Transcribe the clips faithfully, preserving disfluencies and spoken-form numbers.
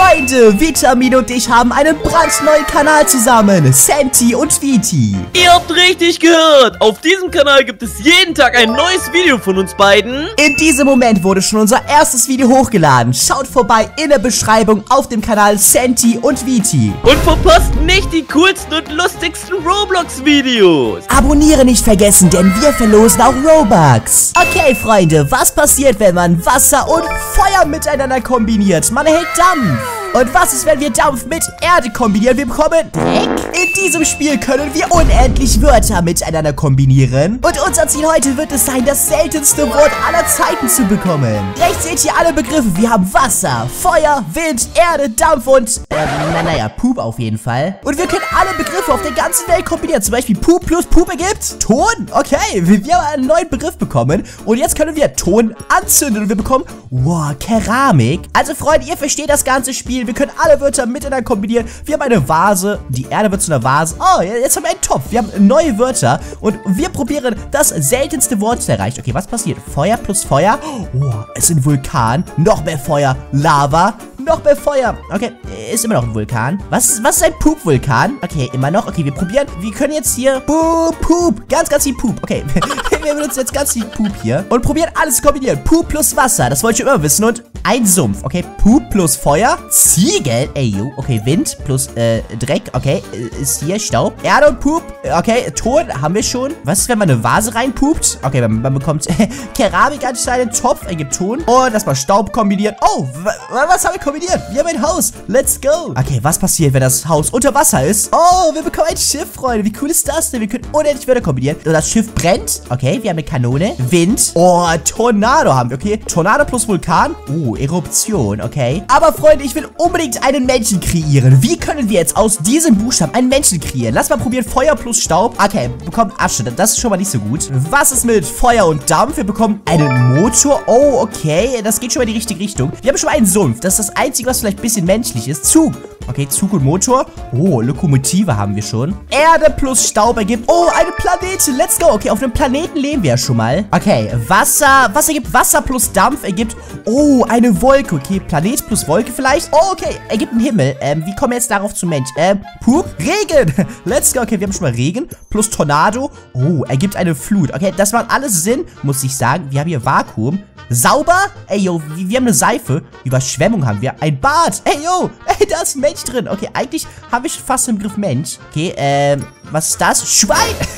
Freunde, Vitamin und ich haben einen brandneuen Kanal zusammen. Santi und Viti. Ihr habt richtig gehört. Auf diesem Kanal gibt es jeden Tag ein neues Video von uns beiden. In diesem Moment wurde schon unser erstes Video hochgeladen. Schaut vorbei in der Beschreibung auf dem Kanal Santi und Viti. Und verpasst nicht die coolsten und lustigsten Roblox-Videos. Abonnieren nicht vergessen, denn wir verlosen auch Robux. Okay, Freunde, was passiert, wenn man Wasser und Feuer miteinander kombiniert? Man erhält Dampf. Und was ist, wenn wir Dampf mit Erde kombinieren? Wir bekommen Dreck. In diesem Spiel können wir unendlich Wörter miteinander kombinieren. Und unser Ziel heute wird es sein, das seltenste Wort aller Zeiten zu bekommen. Rechts seht ihr alle Begriffe. Wir haben Wasser, Feuer, Wind, Erde, Dampf und, äh, na, naja, Pup auf jeden Fall. Und wir können alle Begriffe auf der ganzen Welt kombinieren. Zum Beispiel Pup plus Pup ergibt Ton. Okay, wir haben einen neuen Begriff bekommen. Und jetzt können wir Ton anzünden. Und wir bekommen, wow, Keramik. Also, Freunde, ihr versteht das ganze Spiel. Wir können alle Wörter miteinander kombinieren. Wir haben eine Vase. Die Erde wird zu einer Vase. Oh, jetzt haben wir einen Topf. Wir haben neue Wörter. Und wir probieren, das seltenste Wort zu erreichen. Okay, was passiert? Feuer plus Feuer. Oh, es ist ein Vulkan. Noch mehr Feuer. Lava. Noch mehr Feuer. Okay, ist immer noch ein Vulkan. Was, was ist ein Pup-Vulkan? Okay, immer noch. Okay, wir probieren. Wir können jetzt hier Pup, Pup. Ganz, ganz viel Pup. Okay, wir benutzen jetzt ganz viel Pup hier. Und probieren alles zu kombinieren. Pup plus Wasser. Das wollte ich schon immer wissen. Und ein Sumpf. Okay, Pup plus Feuer. Ziegel. Ey, yo. Okay, Wind plus äh, Dreck. Okay, ist hier Staub. Erde und Pup. Okay, Ton haben wir schon. Was ist, wenn man eine Vase reinpupt? Okay, man, man bekommt Keramik anscheinend. Topf ergibt Ton. Und das mal Staub kombinieren. Oh, was haben wir kombiniert? Wir haben ein Haus. Let's go. Okay, was passiert, wenn das Haus unter Wasser ist? Oh, wir bekommen ein Schiff, Freunde. Wie cool ist das denn? Wir können unendlich Wörter kombinieren. Und das Schiff brennt. Okay, wir haben eine Kanone. Wind. Oh, Tornado haben wir. Okay, Tornado plus Vulkan. Oh, Eruption. Okay. Aber, Freunde, ich will unbedingt einen Menschen kreieren. Wie können wir jetzt aus diesem Buchstaben einen Menschen kreieren? Lass mal probieren. Feuer plus Staub. Okay, wir bekommen Asche. Das ist schon mal nicht so gut. Was ist mit Feuer und Dampf? Wir bekommen einen Motor. Oh, okay. Das geht schon mal in die richtige Richtung. Wir haben schon mal einen Sumpf. Das ist das Einzige, was vielleicht ein bisschen menschlich ist. Zug. Okay, Zug und Motor. Oh, Lokomotive haben wir schon. Erde plus Staub ergibt. Oh, eine Planete. Let's go. Okay, auf einem Planeten leben wir ja schon mal. Okay, Wasser. Was ergibt Wasser plus Dampf? Ergibt. Oh, eine Wolke. Okay, Planet plus Wolke vielleicht. Oh, okay. Ergibt einen Himmel. Ähm, wie kommen wir jetzt darauf zu Mensch? Ähm, Pup. Regen. Let's go. Okay, wir haben schon mal Regen. Plus Tornado. Oh, ergibt eine Flut. Okay, das macht alles Sinn, muss ich sagen. Wir haben hier Vakuum. Sauber? Ey, yo, wir haben eine Seife. Überschwemmung haben wir. Ein Bad. Ey, yo. Ey, da ist ein Mensch drin. Okay, eigentlich habe ich fast den Begriff Mensch. Okay, ähm, was ist das? Schwein.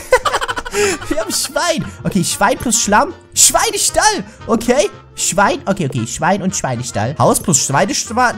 Wir haben Schwein. Okay, Schwein plus Schlamm. Schweinestall. Okay. Schwein. Okay, okay. Schwein und Schweinestall. Haus plus Schweinestall.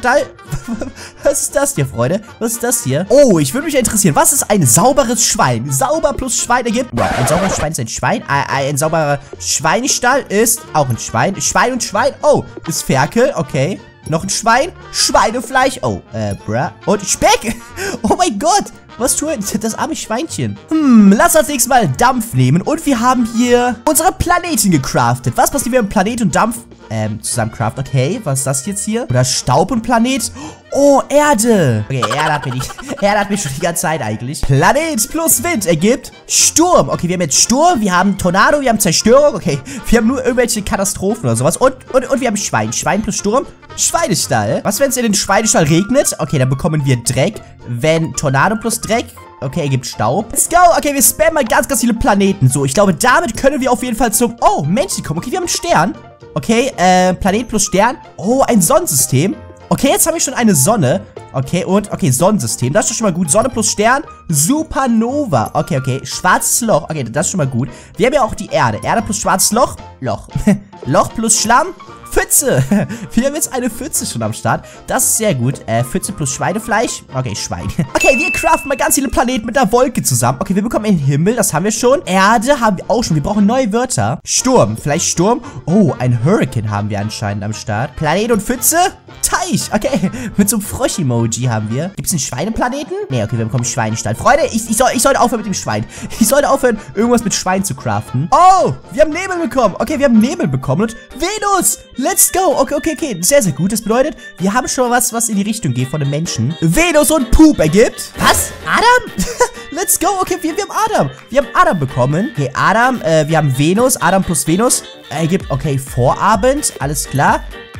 Was ist das hier, Freunde? Was ist das hier? Oh, ich würde mich interessieren. Was ist ein sauberes Schwein? Sauber plus Schwein ergibt. Ja, ein sauberes Schwein ist ein Schwein. Ein, ein sauberer Schweinestall ist auch ein Schwein. Schwein und Schwein. Oh, ist Ferkel. Okay. Noch ein Schwein. Schweinefleisch. Oh, äh, bruh. Und Speck. Oh mein Gott. Was tut das arme Schweinchen? Hm, lass uns nächstes Mal Dampf nehmen. Und wir haben hier unsere Planeten gecraftet. Was passiert, wenn Planet und Dampf ähm, zusammen craften? Okay, was ist das jetzt hier? Oder Staub und Planet? Oh, Erde. Okay, Erde hat mir nicht. Erde hat mir schon die ganze Zeit eigentlich. Planet plus Wind ergibt Sturm. Okay, wir haben jetzt Sturm, wir haben Tornado, wir haben Zerstörung. Okay, wir haben nur irgendwelche Katastrophen oder sowas. Und, und, und wir haben Schwein. Schwein plus Sturm. Schweinestall. Was, wenn es in den Schweinestall regnet? Okay, dann bekommen wir Dreck. Wenn Tornado plus Dreck. Okay, ergibt Staub. Let's go. Okay, wir spammen mal ganz, ganz viele Planeten. So, ich glaube, damit können wir auf jeden Fall zum... Oh, Menschen kommen. Okay, wir haben einen Stern. Okay, äh, Planet plus Stern. Oh, ein Sonnensystem. Okay, jetzt habe ich schon eine Sonne. Okay, und, okay, Sonnensystem. Das ist schon mal gut. Sonne plus Stern. Supernova. Okay, okay. Schwarzes Loch. Okay, das ist schon mal gut. Wir haben ja auch die Erde. Erde plus schwarzes Loch. Loch. Loch plus Schlamm. Pfütze. Wir haben jetzt eine Pfütze schon am Start. Das ist sehr gut. Äh, Pfütze plus Schweinefleisch. Okay, Schwein. Okay, wir craften mal ganz viele Planeten mit einer Wolke zusammen. Okay, wir bekommen einen Himmel. Das haben wir schon. Erde haben wir auch schon. Wir brauchen neue Wörter. Sturm. Vielleicht Sturm. Oh, ein Hurricane haben wir anscheinend am Start. Planet und Pfütze. Teich. Okay, mit so einem Frosch-Emoji haben wir. Gibt es einen Schweineplaneten? Nee, okay, wir bekommen Schweinestall. Freunde, ich, ich, soll, ich sollte aufhören mit dem Schwein. Ich sollte aufhören, irgendwas mit Schwein zu craften. Oh, wir haben Nebel bekommen. Okay, wir haben Nebel bekommen und Venus. Let's go. Okay, okay, okay. Sehr, sehr gut. Das bedeutet, wir haben schon was, was in die Richtung geht von dem Menschen. Venus und Pup ergibt. Was? Adam? Let's go. Okay, wir, wir haben Adam. Wir haben Adam bekommen. Okay, Adam. Äh, wir haben Venus. Adam plus Venus ergibt, okay, Vorabend. Alles klar.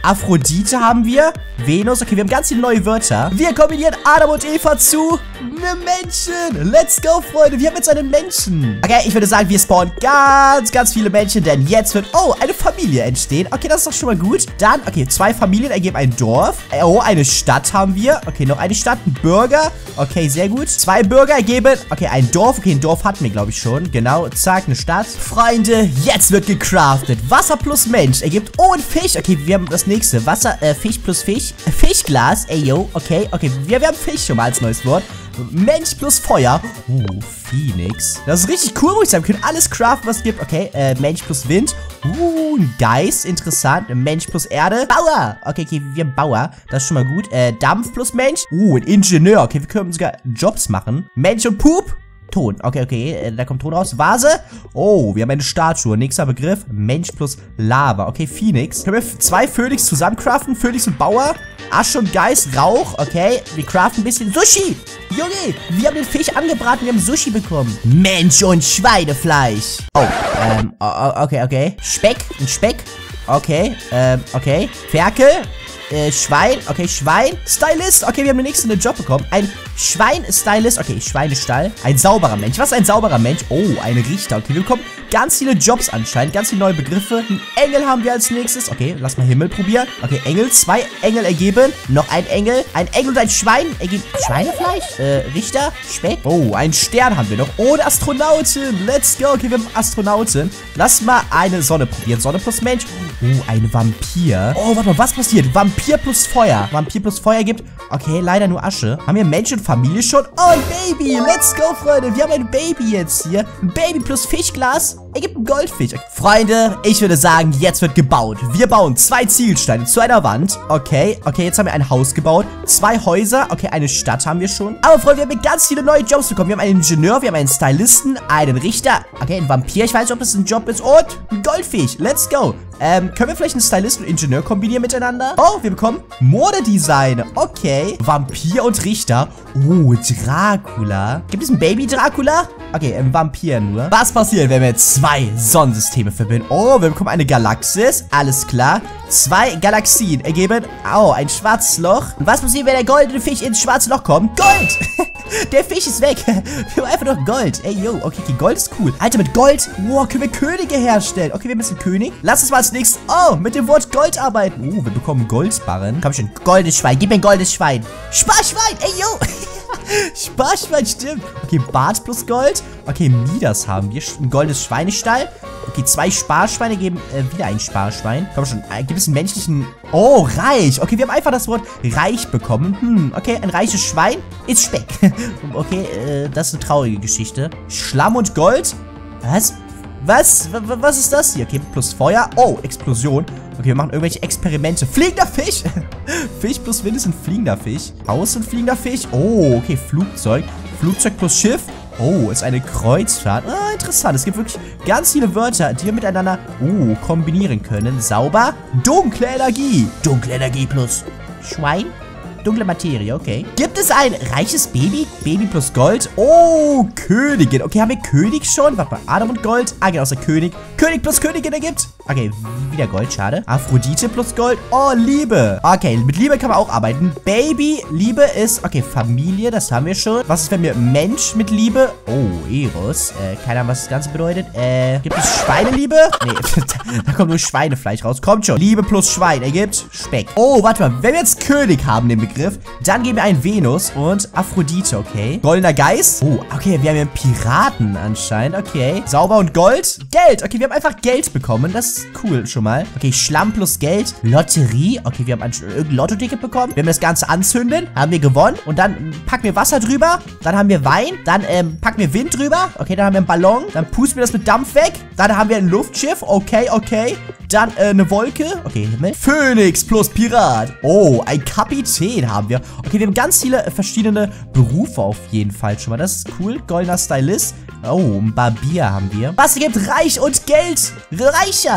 Aphrodite haben wir. Venus. Okay, wir haben ganz viele neue Wörter. Wir kombinieren Adam und Eva zu einem Menschen. Let's go, Freunde. Wir haben jetzt einen Menschen. Okay, ich würde sagen, wir spawnen ganz, ganz viele Menschen, denn jetzt wird, oh, eine Familie entstehen. Okay, das ist doch schon mal gut. Dann, okay, zwei Familien ergeben ein Dorf. Oh, eine Stadt haben wir. Okay, noch eine Stadt, ein Bürger. Okay, sehr gut. Zwei Bürger ergeben, okay, ein Dorf. Okay, ein Dorf hatten wir, glaube ich, schon. Genau, zack, eine Stadt. Freunde, jetzt wird gecraftet. Wasser plus Mensch ergibt, oh, ein Fisch. Okay, wir haben das nächste. Wasser, äh, Fisch plus Fisch. Fischglas, ey, yo. Okay, okay, wir, wir haben Fisch schon mal als neues Wort. Mensch plus Feuer. Uh, Phoenix. Das ist richtig cool, muss ich sagen. Wir können alles craften, was es gibt. Okay, äh, Mensch plus Wind. Uh, ein Geist. Interessant. Mensch plus Erde. Bauer. Okay, okay, wir haben Bauer. Das ist schon mal gut. Äh, Dampf plus Mensch. Uh, ein Ingenieur. Okay, wir können sogar Jobs machen. Mensch und Pup. Ton. Okay, okay, äh, da kommt Ton raus. Vase. Oh, wir haben eine Statue. Nächster Begriff. Mensch plus Lava. Okay, Phoenix. Können wir zwei Phoenix zusammen craften? Phoenix und Bauer. Asche und Geist. Rauch. Okay, wir craften ein bisschen Sushi. Junge, wir haben den Fisch angebraten. Wir haben Sushi bekommen. Mensch und Schweinefleisch. Oh, ähm, okay, okay. Speck. Ein Speck. Okay, ähm, okay. Ferkel. Äh, Schwein, okay, Schwein, Stylist, okay, wir haben den nächsten Job bekommen. Ein Schwein-Stylist, okay, Schweinestall. Ein sauberer Mensch, was ist ein sauberer Mensch? Oh, ein Richter, okay, wir bekommen ganz viele Jobs anscheinend, ganz viele neue Begriffe. Ein Engel haben wir als nächstes, okay, lass mal Himmel probieren. Okay, Engel, zwei Engel ergeben, noch ein Engel, ein Engel und ein Schwein ergeben Schweinefleisch, äh, Richter, Speck. Oh, ein Stern haben wir noch. Oh, eine Astronautin, let's go, okay, wir haben Astronautin. Lass mal eine Sonne probieren, Sonne plus Mensch. Oh, ein Vampir. Oh, warte mal, was passiert? Vampir plus Feuer. Vampir plus Feuer gibt, okay, leider nur Asche. Haben wir Mensch und Familie schon? Oh, ein Baby. Let's go, Freunde. Wir haben ein Baby jetzt hier. Ein Baby plus Fischglas ergibt einen Goldfisch. Okay. Freunde, ich würde sagen, jetzt wird gebaut. Wir bauen zwei Ziegelsteine zu einer Wand. Okay, okay, jetzt haben wir ein Haus gebaut. Zwei Häuser. Okay, eine Stadt haben wir schon. Aber, Freunde, wir haben ganz viele neue Jobs bekommen. Wir haben einen Ingenieur, wir haben einen Stylisten, einen Richter. Okay, ein Vampir. Ich weiß nicht, ob das ein Job ist. Und ein Goldfisch. Let's go. Ähm, können wir vielleicht einen Stylist und Ingenieur kombinieren miteinander? Oh, wir bekommen Modedesign. Okay. Vampir und Richter. Oh, Dracula. Gibt es ein Baby Dracula? Okay, ein Vampir nur. Was passiert, wenn wir jetzt zwei Sonnensysteme verbinden? Oh, wir bekommen eine Galaxis. Alles klar. Zwei Galaxien ergeben, oh, ein schwarzes Loch. Und was passiert, wenn der goldene Fisch ins schwarze Loch kommt? Gold! Der Fisch ist weg. Wir haben einfach noch Gold. Ey, yo, okay, okay, Gold ist cool. Alter, mit Gold, wow, können wir Könige herstellen. Okay, wir müssen König. Lass uns mal als nächstes, oh, mit dem Wort Gold arbeiten. Uh, wir bekommen Goldbarren. Komm schon, goldenes Schwein. Gib mir ein goldenes Schwein. Sparschwein, ey, yo. Sparschwein, stimmt. Okay, Bart plus Gold. Okay, Midas haben wir. Ein goldenes Schweinestall. Okay, zwei Sparschweine geben äh, wieder ein Sparschwein. Komm schon, äh, gibt es einen menschlichen... Oh, reich. Okay, wir haben einfach das Wort reich bekommen. Hm, okay, ein reiches Schwein ist Speck. Okay, äh, das ist eine traurige Geschichte. Schlamm und Gold. Was? Was? W was ist das hier? Okay, plus Feuer. Oh, Explosion. Okay, wir machen irgendwelche Experimente. Fliegender Fisch. Fisch plus Wind ist ein fliegender Fisch. Haus und fliegender Fisch. Oh, okay, Flugzeug. Flugzeug plus Schiff. Oh, ist eine Kreuzfahrt. Ah, interessant. Es gibt wirklich ganz viele Wörter, die wir miteinander oh, kombinieren können. Sauber. Dunkle Energie. Dunkle Energie plus Schwein. Dunkle Materie, okay. Gibt es ein reiches Baby? Baby plus Gold. Oh, Königin. Okay, haben wir König schon? Warte mal, Adam und Gold. Ah, genau, ist der König. König plus Königin ergibt. Okay, wieder Gold, schade. Aphrodite plus Gold. Oh, Liebe. Okay, mit Liebe kann man auch arbeiten. Baby, Liebe ist, okay, Familie, das haben wir schon. Was ist, wenn wir Mensch mit Liebe? Oh, Eros. Äh, keine Ahnung, was das Ganze bedeutet. Äh, gibt es Schweineliebe? Nee, da kommt nur Schweinefleisch raus. Kommt schon. Liebe plus Schwein ergibt Speck. Oh, warte mal, wenn wir jetzt König haben, den Begriff, dann geben wir einen Venus und Aphrodite, okay. Goldener Geist. Oh, okay, wir haben hier einen Piraten anscheinend, okay. Sauber und Gold. Geld, okay, wir haben einfach Geld bekommen, das ist cool schon mal. Okay, Schlamm plus Geld. Lotterie, okay, wir haben ein, irgendein Lotto-Ticket bekommen. Wenn wir das Ganze anzünden, haben wir gewonnen. Und dann packen wir Wasser drüber, dann haben wir Wein, dann ähm, packen wir Wind drüber. Okay, dann haben wir einen Ballon, dann pusten wir das mit Dampf weg. Dann haben wir ein Luftschiff, okay, okay. Dann äh, eine Wolke, okay, Himmel. Phönix plus Pirat. Oh, ein Kapitän haben wir. Okay, wir haben ganz viele verschiedene Berufe auf jeden Fall schon mal. Das ist cool. Goldener Stylist. Oh, ein Barbier haben wir. Was gibt Reich und Geld? Reicher.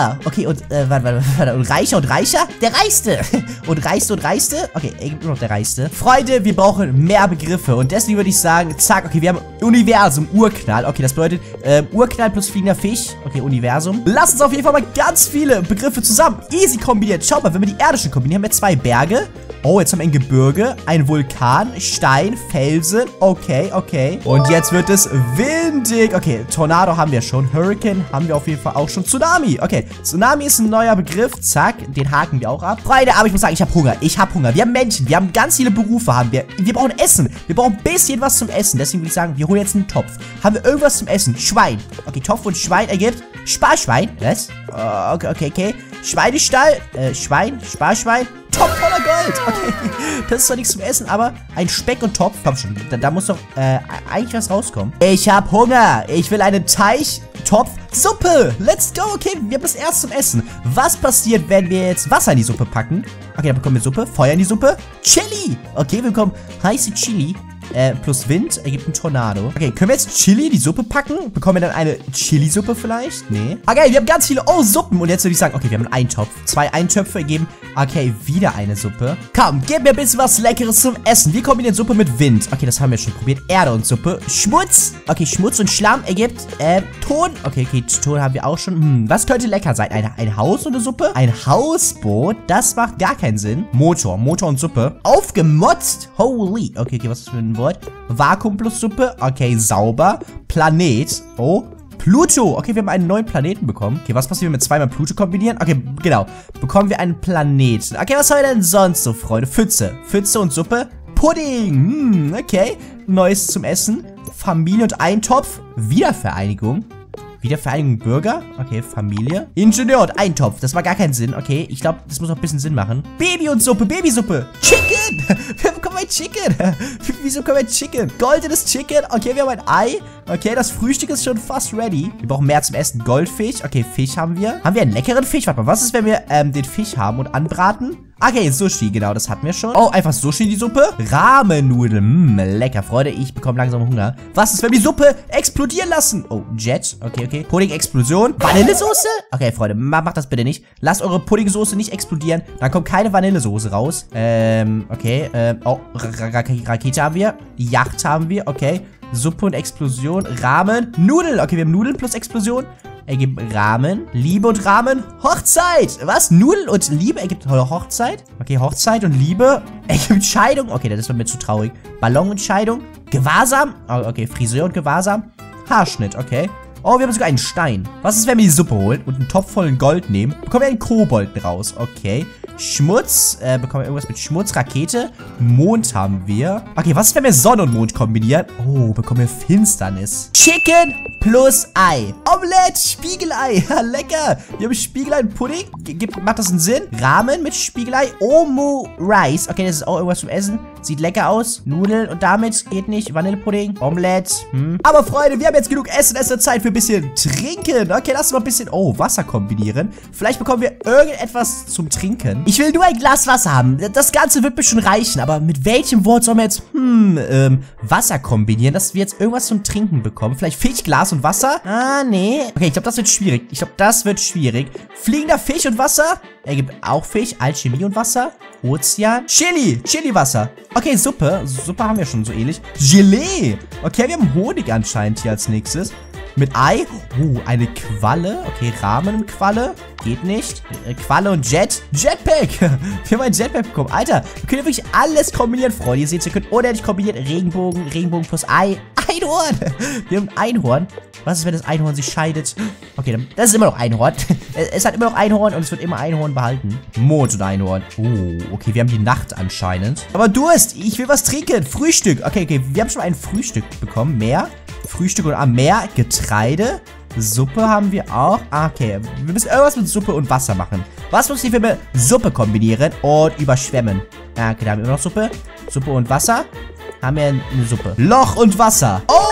Reicher. Okay, und, äh, warte, warte, warte. Und Reicher und Reicher? Der Reichste. Und Reichste und Reichste? Okay, er gibt nur noch der Reichste. Freunde, wir brauchen mehr Begriffe. Und deswegen würde ich sagen, zack, okay, wir haben Universum, Urknall. Okay, das bedeutet, ähm, Urknall plus fliegender Fisch. Okay, Universum. Lass uns auf jeden Fall mal ganz viele Begriffe zusammen easy kombiniert. Schaut mal, wenn wir die Erde schon kombinieren, haben wir zwei Berge. Oh, jetzt haben wir ein Gebirge, ein Vulkan, Stein, Felsen. Okay, okay. Und jetzt wird es windig. Okay, Tornado haben wir schon. Hurricane haben wir auf jeden Fall auch schon. Tsunami. Okay, Tsunami ist ein neuer Begriff. Zack, den haken wir auch ab. Freunde, aber ich muss sagen, ich habe Hunger. Ich habe Hunger. Wir haben Menschen. Wir haben ganz viele Berufe. Haben wir. Wir brauchen Essen. Wir brauchen ein bisschen was zum Essen. Deswegen würde ich sagen, wir holen jetzt einen Topf. Haben wir irgendwas zum Essen? Schwein. Okay, Topf und Schwein ergibt Sparschwein. Was? Uh, okay, okay, okay. Schweinestall. Äh, Schwein. Sparschwein. Topf voller Gold. Okay, das ist zwar nichts zum Essen, aber ein Speck und Topf. Komm schon, da, da muss doch äh, eigentlich was rauskommen. Ich hab Hunger. Ich will einen Teich, Topf, Suppe. Let's go. Okay, wir haben das erst zum Essen. Was passiert, wenn wir jetzt Wasser in die Suppe packen? Okay, dann bekommen wir Suppe. Feuer in die Suppe. Chili. Okay, wir bekommen heiße Chili. Äh, plus Wind ergibt ein Tornado. Okay, können wir jetzt Chili in die Suppe packen? Bekommen wir dann eine Chili-Suppe vielleicht? Nee. Okay, wir haben ganz viele, oh, Suppen. Und jetzt würde ich sagen, okay, wir haben einen Eintopf. Zwei Eintöpfe ergeben, okay, wieder eine Suppe. Komm, gib mir ein bisschen was Leckeres zum Essen. Wir kombinieren Suppe mit Wind. Okay, das haben wir schon probiert. Erde und Suppe. Schmutz. Okay, Schmutz und Schlamm ergibt, äh, Ton. Okay, okay, Ton haben wir auch schon. Hm, was könnte lecker sein? Ein, ein Haus und eine Suppe? Ein Hausboot? Das macht gar keinen Sinn. Motor, Motor und Suppe. Aufgemotzt. Holy. Okay, okay, was ist das für ein Wort? Vakuum plus Suppe. Okay, sauber. Planet. Oh, Pluto. Okay, wir haben einen neuen Planeten bekommen. Okay, was passiert, wenn wir zweimal Pluto kombinieren? Okay, genau. Bekommen wir einen Planeten. Okay, was haben wir denn sonst so, Freunde? Pfütze. Pfütze und Suppe. Pudding. Hm, okay. Neues zum Essen. Familie und Eintopf. Wiedervereinigung. Wiedervereinigung Bürger. Okay, Familie. Ingenieur und Eintopf. Das war gar keinen Sinn. Okay, ich glaube, das muss auch ein bisschen Sinn machen. Baby und Suppe. Babysuppe. Chicken. Wir bekommen ein Chicken. Wieso bekommen wir ein Chicken? Goldenes Chicken. Okay, wir haben ein Ei. Okay, das Frühstück ist schon fast ready. Wir brauchen mehr zum Essen. Goldfisch. Okay, Fisch haben wir. Haben wir einen leckeren Fisch? Warte mal, was ist, wenn wir ähm, den Fisch haben und anbraten? Okay, Sushi, genau, das hatten wir schon. Oh, einfach Sushi in die Suppe. Rahmennudeln, mh, lecker, Freunde, ich bekomme langsam Hunger. Was ist, wenn wir die Suppe explodieren lassen? Oh, Jet, okay, okay. Pudding-Explosion. Vanillesoße? Okay, Freunde, macht das bitte nicht. Lasst eure Puddingsoße nicht explodieren. Dann kommt keine Vanillesoße raus. Ähm, okay, ähm, oh, Rakete haben wir. Yacht haben wir, okay. Suppe und Explosion, Ramen, Nudeln. Okay, wir haben Nudeln plus Explosion. Ergibt Rahmen, Liebe und Rahmen, Hochzeit. Was? Nudeln und Liebe ergibt Hochzeit? Okay, Hochzeit und Liebe ergibt Scheidung. Okay, das war mir zu traurig. Ballon und Scheidung, Gewahrsam. Oh, okay, Friseur und Gewahrsam, Haarschnitt, okay. Oh, wir haben sogar einen Stein. Was ist, wenn wir die Suppe holen und einen Topf vollen Gold nehmen? Bekommen wir einen Kobolden raus. Okay. Schmutz. Äh, bekommen wir irgendwas mit Schmutz. Rakete. Mond haben wir. Okay, was ist, wenn wir Sonne und Mond kombinieren? Oh, bekommen wir Finsternis. Chicken plus Ei. Omelette. Spiegelei. Ja, lecker. Wir haben Spiegelei und Pudding. Gibt, macht das einen Sinn? Ramen mit Spiegelei. Omu Rice. Okay, das ist auch irgendwas zum Essen. Sieht lecker aus. Nudeln und damit geht nicht. Vanillepudding. Omelette. Hm. Aber Freunde, wir haben jetzt genug Essen. Es ist Zeit für ein bisschen Trinken. Okay, lass uns mal ein bisschen, oh, Wasser kombinieren. Vielleicht bekommen wir irgendetwas zum Trinken. Ich will nur ein Glas Wasser haben. Das Ganze wird mir schon reichen. Aber mit welchem Wort sollen wir jetzt, hm, ähm, Wasser kombinieren, dass wir jetzt irgendwas zum Trinken bekommen? Vielleicht Fisch, Glas und Wasser? Ah, nee. Okay, ich glaube, das wird schwierig. Ich glaube, das wird schwierig. Fliegender Fisch und Wasser? Ergibt auch Fisch. Alchemie und Wasser? Ozean? Chili. Chili-Wasser. Okay, Suppe. Suppe haben wir schon so ähnlich. Gelee. Okay, wir haben Honig anscheinend hier als nächstes. Mit Ei. Uh, eine Qualle. Okay, Rahmen und Qualle. Geht nicht. Äh, Qualle und Jet. Jetpack. Wir haben ein Jetpack bekommen. Alter, wir können wirklich alles kombinieren, Freunde. Ihr seht, ihr könnt unendlich kombinieren. Regenbogen, Regenbogen plus Ei. Einhorn. Wir haben ein Einhorn. Was ist, wenn das Einhorn sich scheidet? Okay, dann, das ist immer noch Einhorn. Es hat immer noch Einhorn und es wird immer Einhorn behalten. Mond und Einhorn. Oh, okay, wir haben die Nacht anscheinend. Aber Durst. Ich will was trinken. Frühstück. Okay, okay, wir haben schon ein Frühstück bekommen. Meer. Frühstück und ah, Meer. Getreide. Suppe haben wir auch. Ah, okay, wir müssen irgendwas mit Suppe und Wasser machen. Was muss ich, wenn wir Suppe kombinieren und überschwemmen? Ah, okay, da haben wir immer noch Suppe. Suppe und Wasser. Haben wir eine Suppe. Loch und Wasser. Oh,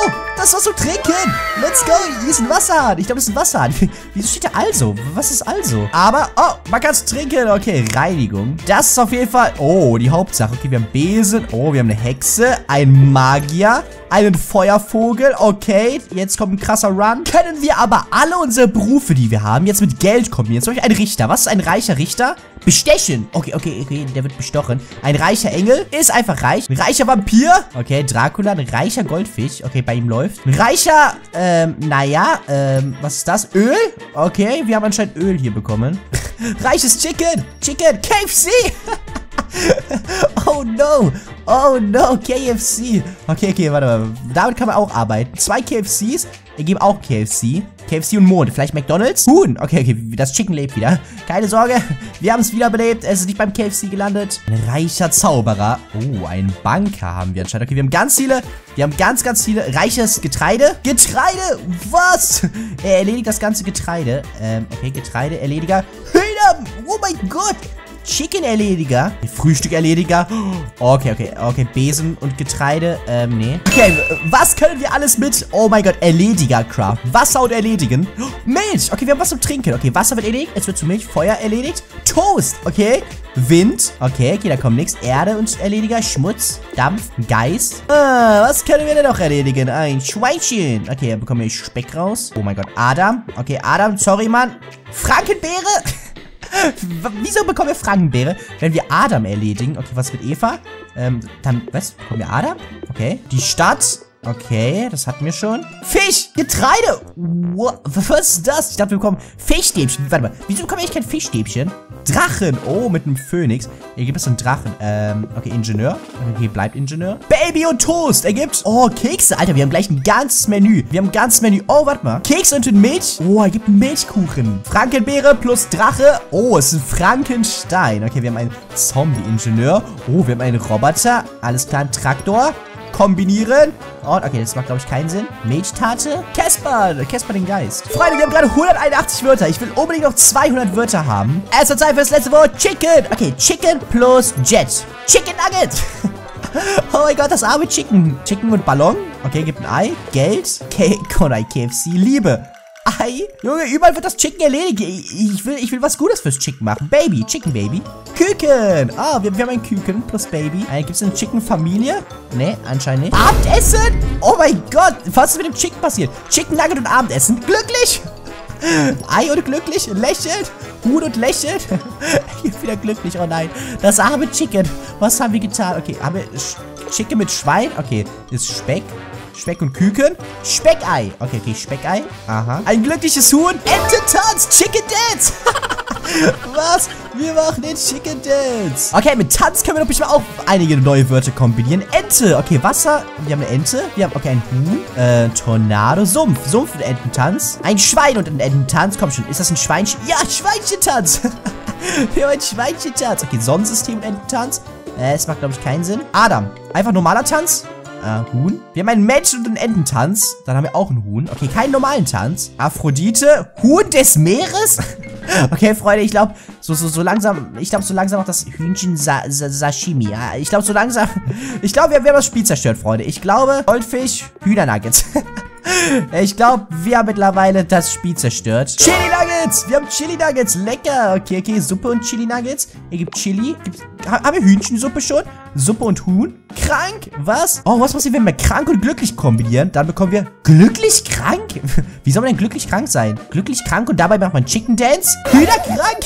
das ist was zum Trinken. Let's go. Hier ist ein Wasserhahn. Ich glaube, das ist ein Wasserhahn. Wieso steht da also? Was ist also? Aber, oh, man kann es trinken. Okay, Reinigung. Das ist auf jeden Fall, oh, die Hauptsache. Okay, wir haben Besen. Oh, wir haben eine Hexe. Ein Magier. Einen Feuervogel. Okay, jetzt kommt ein krasser Run. Können wir aber alle unsere Berufe, die wir haben, jetzt mit Geld kombinieren. Zum Beispiel ein Richter. Was ist ein reicher Richter? Bestechen. Okay, okay, okay, der wird bestochen. Ein reicher Engel ist einfach reich. Ein reicher Vampir. Okay, Dracula. Ein reicher Goldfisch. Okay, bei ihm läuft. Ein reicher, ähm, naja, ähm, was ist das? Öl? Okay, wir haben anscheinend Öl hier bekommen. Reiches Chicken. Chicken. K F C. Oh no. Oh no, K F C. Okay, okay, warte mal. Damit kann man auch arbeiten. Zwei K F Cs ergeben auch K F C. K F C und Mond. Vielleicht McDonald's? Huhn. Okay, okay, das Chicken lebt wieder. Keine Sorge, wir haben es wiederbelebt. Es ist nicht beim K F C gelandet. Ein reicher Zauberer. Oh, einen Banker haben wir anscheinend. Okay, wir haben ganz viele, wir haben ganz, ganz viele. Reiches Getreide. Getreide, was? Er erledigt das ganze Getreide. Ähm, okay, Getreideerlediger. Hühner, oh mein Gott. Chicken-Erlediger. Frühstück-Erlediger. Okay, okay, okay. Besen und Getreide. Ähm, nee. Okay, was können wir alles mit, oh mein Gott, Erlediger craft? Wasser und erledigen. Milch. Okay, wir haben was zum Trinken. Okay, Wasser wird erledigt. Jetzt wird zu Milch. Feuer erledigt. Toast. Okay. Wind. Okay, okay, da kommt nichts. Erde und Erlediger. Schmutz. Dampf. Geist. Ah, was können wir denn noch erledigen? Ein Schweinchen. Okay, dann bekommen wir Speck raus. Oh mein Gott. Adam. Okay, Adam. Sorry, Mann. Frankenbeere. Wieso bekommen wir Frankenbeere, wenn wir Adam erledigen? Okay, was mit Eva? Ähm, dann, was? Bekommen wir Adam? Okay. Die Stadt. Okay, das hatten wir schon. Fisch! Getreide! What? Was ist das? Ich dachte, wir bekommen Fischstäbchen. Warte mal, wieso bekomme ich kein Fischstäbchen? Drachen! Oh, mit einem Phönix. Hier gibt es einen Drachen. Ähm, okay, Ingenieur. Okay, bleibt Ingenieur. Baby und Toast ergibt. Oh, Kekse. Alter, wir haben gleich ein ganzes Menü. Wir haben ein ganzes Menü. Oh, warte mal. Kekse und Milch. Oh, er gibt einen Milchkuchen. Frankenbeere plus Drache. Oh, es ist ein Frankenstein. Okay, wir haben einen Zombie-Ingenieur. Oh, wir haben einen Roboter. Alles klar, ein Traktor. Kombinieren. Und, okay, das macht, glaube ich, keinen Sinn. Milchtate. Casper. Casper den Geist. Freunde, wir haben gerade hunderteinundachtzig Wörter. Ich will unbedingt noch zweihundert Wörter haben. Es wird Zeit für das letzte Wort. Chicken. Okay, Chicken plus Jet. Chicken Nugget. Oh mein Gott, das arme Chicken. Chicken und Ballon. Okay, gibt ein Ei. Geld. Cake. Oh nein, K F C. Liebe. Ei. Junge, überall wird das Chicken erledigt. Ich will, ich will was Gutes fürs Chicken machen. Baby. Chicken Baby. Küken. Ah, wir, wir haben ein Küken plus Baby. Äh, Gibt es eine Chicken-Familie? Ne, anscheinend nicht. Abendessen? Oh mein Gott. Was ist mit dem Chicken passiert? Chicken Nugget und Abendessen. Glücklich. Ei und glücklich. Lächelt. Huhn und lächelt. Ich bin wieder glücklich. Oh nein. Das arme Chicken. Was haben wir getan? Okay, haben wir Chicken mit Schwein? Okay, ist Speck. Speck und Küken. Speckei. Okay, okay, Speckei. Aha. Ein glückliches Huhn. Ententanz. Chicken Dance. Was? Wir machen den Chicken Dance. Okay, mit Tanz können wir doch bestimmt auch einige neue Wörter kombinieren. Ente. Okay, Wasser. Wir haben eine Ente. Wir haben, okay, ein Huhn. Äh, Tornado. Sumpf. Sumpf und Ententanz. Ein Schwein und ein Ententanz. Komm schon. Ist das ein Schweinchen? Ja, Schweinchentanz. Wir haben ein Schweinchentanz. Okay, Sonnensystem und Ententanz. Äh, es macht, glaube ich, keinen Sinn. Adam. Einfach normaler Tanz. Äh, Huhn. Wir haben einen Menschen- und einen Ententanz. Dann haben wir auch einen Huhn. Okay, keinen normalen Tanz. Aphrodite. Huhn des Meeres? Okay, Freunde, ich glaube, so, so, so langsam, ich glaube, so langsam macht das Hühnchen Sa Sa Sashimi. Ja, ich glaube, so langsam, ich glaube, wir, wir haben das Spiel zerstört, Freunde. Ich glaube, Goldfisch, Hühnernuggets. Ich glaube, wir haben mittlerweile das Spiel zerstört. Chili Nuggets! Wir haben Chili Nuggets. Lecker. Okay, okay. Suppe und Chili Nuggets. Hier gibt Chili. Gibt's, haben wir Hühnchensuppe schon? Suppe und Huhn. Krank? Was? Oh, was passiert, wenn wir krank und glücklich kombinieren? Dann bekommen wir glücklich krank? Wie soll man denn glücklich krank sein? Glücklich krank und dabei macht man Chicken Dance? Hühnerkrank?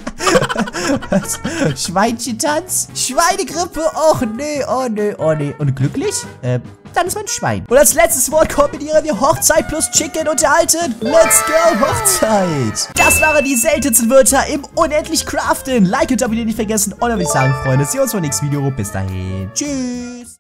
Was? Schweinchentanz? Schweinegrippe? Och nee, oh nee, oh nee. Und glücklich? Äh, dann ist man ein Schwein. Und als letztes Wort kombinieren wir Hochzeit plus Chicken unterhalten. Let's go, Hochzeit. Das waren die seltensten Wörter im Unendlich Craften. Like und abonnieren nicht vergessen. Und dann würde ich sagen, Freunde, sehen wir uns beim nächsten Video. Bis dahin. Tschüss.